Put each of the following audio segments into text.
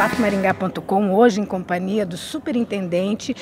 fatomaringá.com, hoje em companhia do superintendente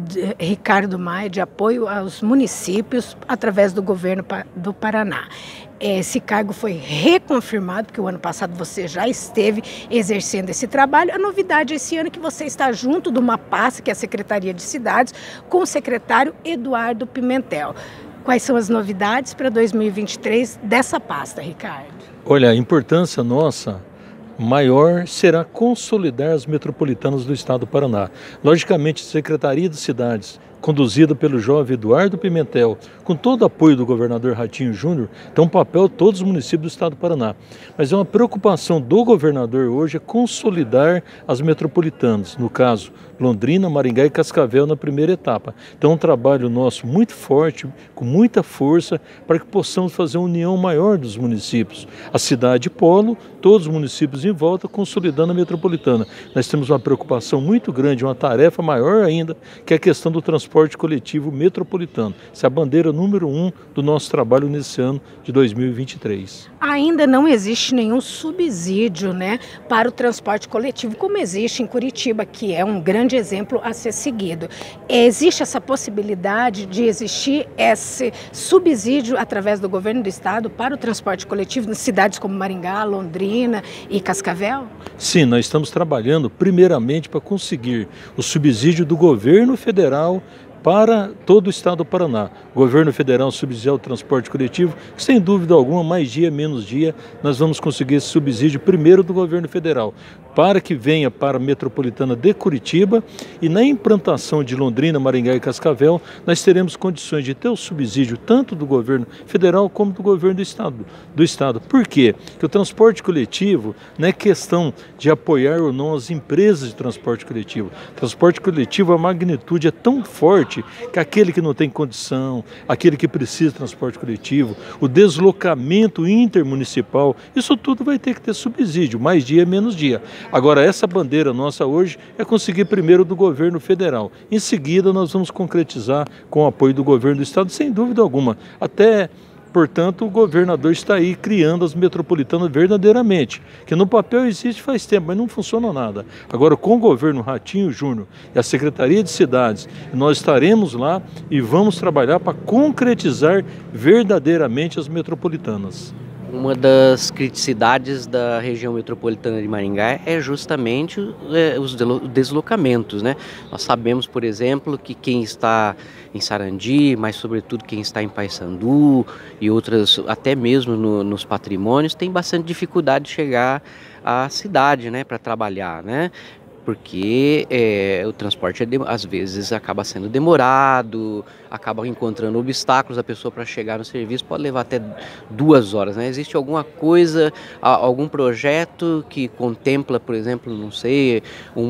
Ricardo Maia, de apoio aos municípios através do governo do Paraná. Esse cargo foi reconfirmado, porque o ano passado você já esteve exercendo esse trabalho. A novidade esse ano é que você está junto de uma pasta, que é a Secretaria de Cidades, com o secretário Eduardo Pimentel. Quais são as novidades para 2023 dessa pasta, Ricardo? Olha, a importância nossa maior será consolidar as metropolitanas do estado do Paraná. Logicamente, a Secretaria de Cidades, conduzida pelo jovem Eduardo Pimentel, com todo o apoio do governador Ratinho Júnior, tem um papel em todos os municípios do estado do Paraná. Mas é uma preocupação do governador hoje é consolidar as metropolitanas, no caso, Londrina, Maringá e Cascavel na primeira etapa. Então é um trabalho nosso muito forte, com muita força, para que possamos fazer uma união maior dos municípios. A cidade polo, todos os municípios em volta, consolidando a metropolitana. Nós temos uma preocupação muito grande, uma tarefa maior ainda, que é a questão do transporte coletivo metropolitano. Essa é a bandeira número 1 do nosso trabalho nesse ano de 2023. Ainda não existe nenhum subsídio, para o transporte coletivo, como existe em Curitiba, que é um grande exemplo a ser seguido. Existe essa possibilidade de existir esse subsídio através do governo do estado para o transporte coletivo nas cidades como Maringá, Londrina e Cascavel? Sim, nós estamos trabalhando primeiramente para conseguir o subsídio do governo federal para todo o estado do Paraná. O governo federal subsidiar o transporte coletivo, que sem dúvida alguma, mais dia, menos dia, nós vamos conseguir esse subsídio primeiro do governo federal, para que venha para a metropolitana de Curitiba, e na implantação de Londrina, Maringá e Cascavel, nós teremos condições de ter o subsídio tanto do governo federal como do governo do estado. Por quê? Porque o transporte coletivo não é questão de apoiar ou não as empresas de transporte coletivo. O transporte coletivo, a magnitude é tão forte que aquele que não tem condição, aquele que precisa de transporte coletivo, o deslocamento intermunicipal, isso tudo vai ter que ter subsídio, mais dia, menos dia. Agora, essa bandeira nossa hoje é conseguir primeiro do governo federal. Em seguida, nós vamos concretizar com o apoio do governo do estado, sem dúvida alguma. Até, portanto, o governador está aí criando as metropolitanas verdadeiramente, que no papel existe faz tempo, mas não funciona nada. Agora, com o governo Ratinho Júnior e a Secretaria de Cidades, nós estaremos lá e vamos trabalhar para concretizar verdadeiramente as metropolitanas. Uma das criticidades da região metropolitana de Maringá é justamente os deslocamentos, Nós sabemos, por exemplo, que quem está em Sarandi, mas sobretudo quem está em Paissandu e outras, até mesmo nos patrimônios, tem bastante dificuldade de chegar à cidade, para trabalhar, Porque o transporte às vezes acaba sendo demorado, acaba encontrando obstáculos, a pessoa para chegar no serviço pode levar até 2 horas. Existe alguma coisa, algum projeto que contempla, por exemplo, não sei,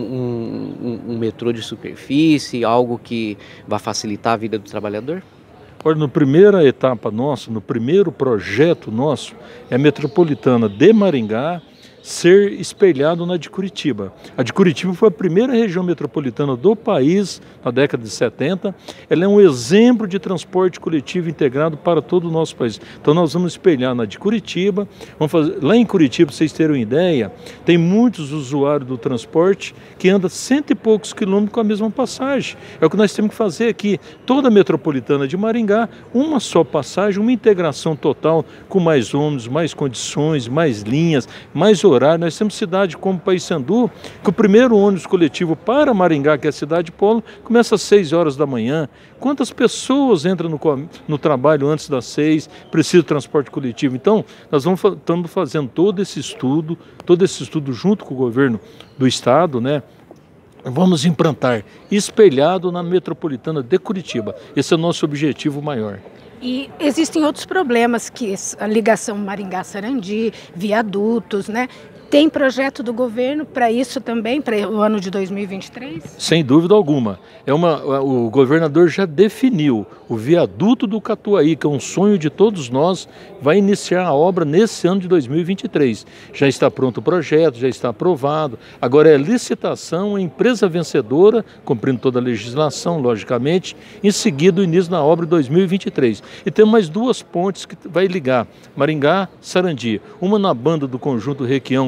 um metrô de superfície, algo que vai facilitar a vida do trabalhador? Olha, na primeira etapa nossa, no primeiro projeto nosso, é a metropolitana de Maringá ser espelhado na de Curitiba. A de Curitiba foi a primeira região metropolitana do país na década de 70. Ela é um exemplo de transporte coletivo integrado para todo o nosso país. Então nós vamos espelhar na de Curitiba. Vamos fazer, lá em Curitiba, para vocês terem uma ideia, tem muitos usuários do transporte que andam 100 e poucos quilômetros com a mesma passagem. É o que nós temos que fazer aqui. Toda a metropolitana de Maringá, uma só passagem, uma integração total com mais ônibus, mais condições, mais linhas, mais horários. Nós temos cidade como Paissandu, que o primeiro ônibus coletivo para Maringá, que é a cidade polo, começa às 6 horas da manhã. Quantas pessoas entram no trabalho antes das 6, precisam de transporte coletivo? Então, nós estamos fazendo todo esse estudo junto com o governo do estado, Vamos implantar espelhado na metropolitana de Curitiba. Esse é o nosso objetivo maior. E existem outros problemas, que a ligação Maringá-Sarandi, viadutos, Tem projeto do governo para isso também, para o ano de 2023? Sem dúvida alguma. O governador já definiu o viaduto do Catuaí, que é um sonho de todos nós, vai iniciar a obra nesse ano de 2023. Já está pronto o projeto, já está aprovado. Agora é licitação, a empresa vencedora, cumprindo toda a legislação, logicamente, em seguida o início da obra de 2023. E tem mais 2 pontes que vai ligar Maringá, Sarandi. Uma na banda do conjunto Requião,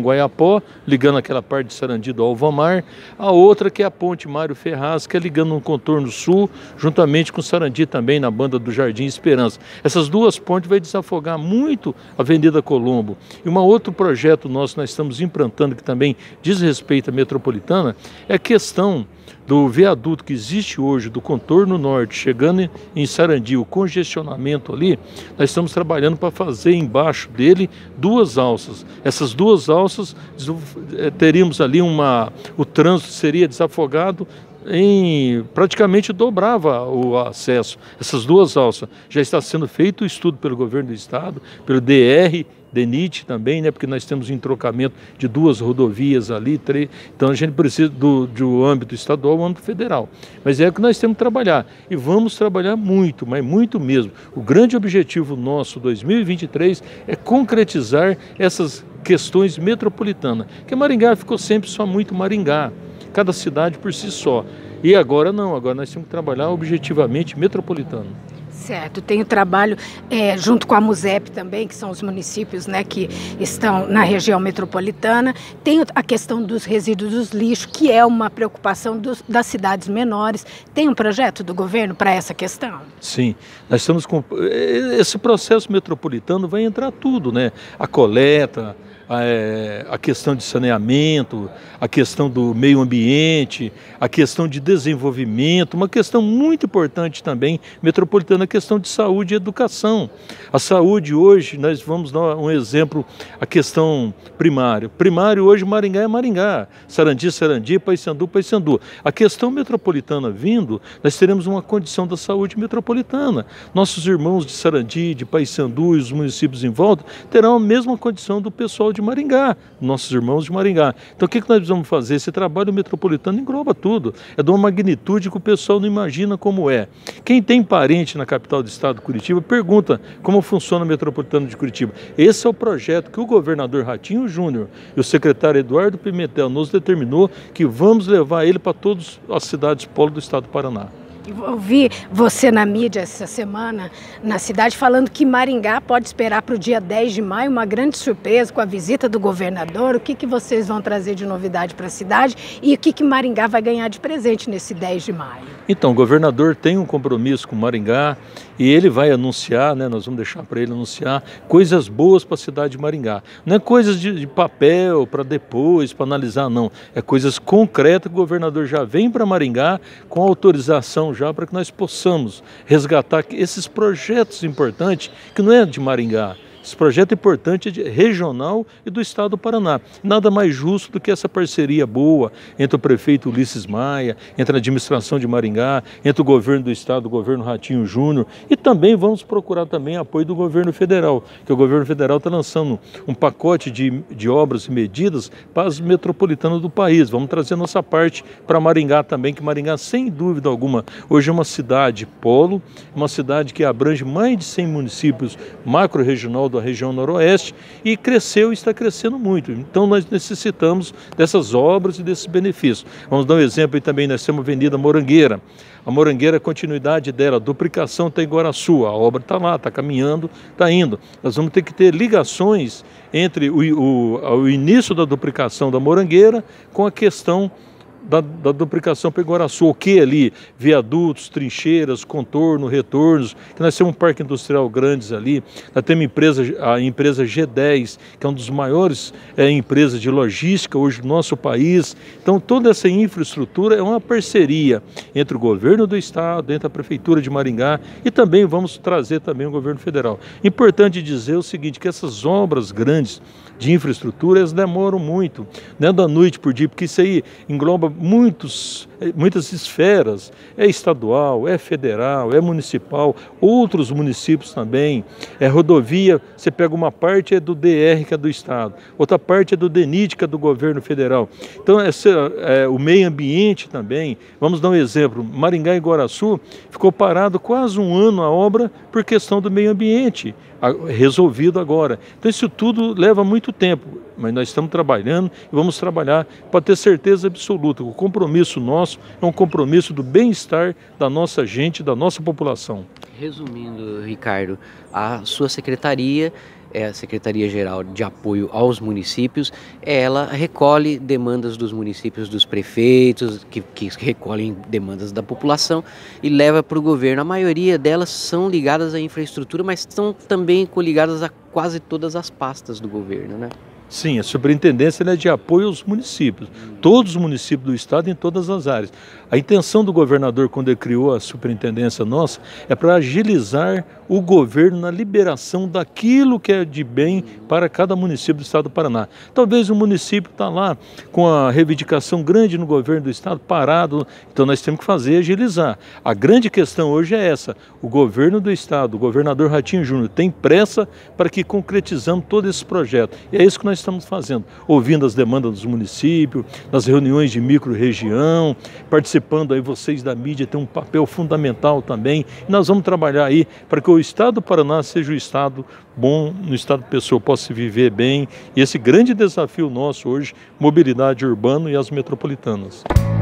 Guaiapó, ligando aquela parte de Sarandi do Alvamar, a outra que é a ponte Mário Ferraz, que é ligando no contorno sul, juntamente com Sarandi também, na banda do Jardim Esperança. Essas duas pontes vai desafogar muito a Avenida Colombo. E um outro projeto nosso nós estamos implantando, que também diz respeito à metropolitana, é a questão do viaduto que existe hoje, do contorno norte, chegando em Sarandi, o congestionamento ali, nós estamos trabalhando para fazer embaixo dele duas alças. Essas duas alças, teríamos ali o trânsito seria desafogado, praticamente dobrava o acesso. Essas duas alças. Já está sendo feito o estudo pelo governo do estado, pelo DENIT também, né, porque nós temos um entrocamento de duas rodovias ali, então a gente precisa do âmbito estadual e do âmbito federal. Mas é o que nós temos que trabalhar, e vamos trabalhar muito, mas muito mesmo. O grande objetivo nosso 2023 é concretizar essas questões metropolitanas, que Maringá ficou sempre só muito Maringá, cada cidade por si só. E agora não, agora nós temos que trabalhar objetivamente metropolitano. Certo, tem o trabalho junto com a MUSEP também, que são os municípios, né, que estão na região metropolitana. Tem a questão dos resíduos dos lixos, que é uma preocupação das cidades menores. Tem um projeto do governo para essa questão? Sim, nós estamos com... Esse processo metropolitano vai entrar tudo, né? A coleta, a questão de saneamento, a questão do meio ambiente, a questão de desenvolvimento, uma questão muito importante também, metropolitana, a questão de saúde e educação. A saúde hoje, nós vamos dar um exemplo, a questão primária. Primário hoje, Maringá é Maringá, Sarandi, Sarandi, Paysandu, Paysandu. A questão metropolitana vindo, nós teremos uma condição da saúde metropolitana. Nossos irmãos de Sarandi, de Paysandu e os municípios em volta terão a mesma condição do pessoal de Maringá, nossos irmãos de Maringá. Então o que nós vamos fazer? Esse trabalho metropolitano engloba tudo, é de uma magnitude que o pessoal não imagina como é. Quem tem parente na capital do estado, Curitiba, pergunta como funciona o metropolitano de Curitiba. Esse é o projeto que o governador Ratinho Júnior e o secretário Eduardo Pimentel nos determinou, que vamos levar ele para todas as cidades polo do estado do Paraná. Eu vi você na mídia essa semana, na cidade, falando que Maringá pode esperar para o dia 10 de maio uma grande surpresa com a visita do governador. O que vocês vão trazer de novidade para a cidade e o que Maringá vai ganhar de presente nesse 10 de maio? Então, o governador tem um compromisso com Maringá e ele vai anunciar, né, nós vamos deixar para ele anunciar coisas boas para a cidade de Maringá. Não é coisas de papel para depois, para analisar, não. É coisas concretas que o governador já vem para Maringá com autorização já para que nós possamos resgatar esses projetos importantes que não é de Maringá. Esse projeto importante é regional e do estado do Paraná. Nada mais justo do que essa parceria boa entre o prefeito Ulisses Maia, entre a administração de Maringá, entre o governo do estado, o governo Ratinho Júnior, e também vamos procurar também apoio do governo federal, que o governo federal está lançando um pacote de obras e medidas para as metropolitanas do país. Vamos trazer nossa parte para Maringá também, que Maringá, sem dúvida alguma, hoje é uma cidade polo, uma cidade que abrange mais de 100 municípios macro-regional da região noroeste e cresceu e está crescendo muito. Então nós necessitamos dessas obras e desses benefícios. Vamos dar um exemplo aí também, nós temos a Avenida Morangueira. A Morangueira, a continuidade dela, a duplicação está em Guaraçu, a obra está lá, está caminhando, está indo. Nós vamos ter que ter ligações entre o início da duplicação da Morangueira com a questão da duplicação para Iguaraçu, o que ali? Viadutos, trincheiras, contorno, retornos, que nós temos um parque industrial grandes ali, nós temos a empresa G10, que é uma das maiores empresas de logística hoje do nosso país. Então toda essa infraestrutura é uma parceria entre o governo do estado, entre a prefeitura de Maringá e também vamos trazer também o governo federal. Importante dizer o seguinte, que essas obras grandes de infraestrutura, elas demoram muito, não é da noite por dia, porque isso aí engloba muitas esferas, é estadual, é federal, é municipal, outros municípios também, é rodovia, você pega uma parte é do DR, que é do estado, outra parte é do DENIT, que é do governo federal. Então o meio ambiente também, vamos dar um exemplo, Maringá e Guaraçu ficou parado quase um ano a obra por questão do meio ambiente, resolvido agora. Então isso tudo leva muito tempo, mas nós estamos trabalhando e vamos trabalhar para ter certeza absoluta. O compromisso nosso é um compromisso do bem-estar da nossa gente, da nossa população. Resumindo, Ricardo, a sua secretaria é a Secretaria-Geral de Apoio aos Municípios. Ela recolhe demandas dos municípios, dos prefeitos, que recolhem demandas da população e leva para o governo. A maioria delas são ligadas à infraestrutura, mas estão também coligadas a quase todas as pastas do governo, né? Sim, a superintendência é de apoio aos municípios, todos os municípios do estado em todas as áreas. A intenção do governador, quando ele criou a superintendência nossa, é para agilizar o governo na liberação daquilo que é de bem para cada município do estado do Paraná. Talvez o município está lá com a reivindicação grande no governo do estado, parado, então nós temos que fazer agilizar. A grande questão hoje é essa: o governo do estado, o governador Ratinho Júnior, tem pressa para que concretizamos todo esse projeto. E é isso que nós estamos fazendo, ouvindo as demandas dos municípios, nas reuniões de micro-região, participando aí, vocês da mídia têm um papel fundamental também. E nós vamos trabalhar aí para que o estado do Paraná seja um estado bom, no estado que a pessoa possa viver bem. E esse grande desafio nosso hoje, mobilidade urbana e as metropolitanas.